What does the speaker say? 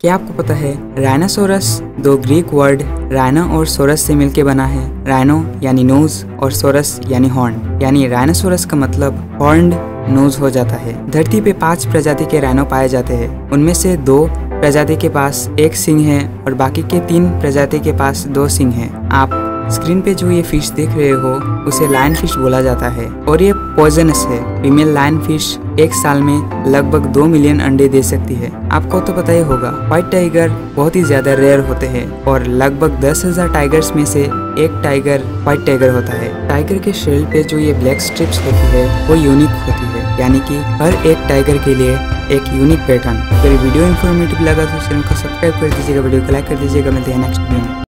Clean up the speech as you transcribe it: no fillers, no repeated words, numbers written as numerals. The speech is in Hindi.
क्या आपको पता है राइनोसोरस दो ग्रीक वर्ड राइनो और सोरस से मिलकर बना है। राइनो यानी नोज और सोरस यानी हॉर्न, यानी राइनोसोरस का मतलब हॉर्न्ड नोज हो जाता है। धरती पे 5 प्रजाति के राइनो पाए जाते हैं। उनमें से 2 प्रजाति के पास 1 सींग है और बाकी के 3 प्रजाति के पास 2 सींग है। आप स्क्रीन पे जो ये फिश देख रहे हो उसे लायन फिश बोला जाता है और ये पॉइजनस है। फीमेल लायन फिश एक साल में लगभग 2 मिलियन अंडे दे सकती है। आपको तो पता ही होगा व्हाइट टाइगर बहुत ही ज्यादा रेयर होते हैं और लगभग 10,000 टाइगर्स में से एक टाइगर व्हाइट टाइगर होता है। टाइगर के शेल पे जो ये ब्लैक स्ट्रिप्स होती है वो यूनिक होती है, यानी कि हर एक टाइगर के लिए एक यूनिक पैटर्न। अगर वीडियो इन्फॉर्मेटिव लगा तो चैनल को सब्सक्राइब कर दीजिएगा, वीडियो को लाइक कर दीजिएगा। मिलते हैं नेक्स्ट वीडियो में।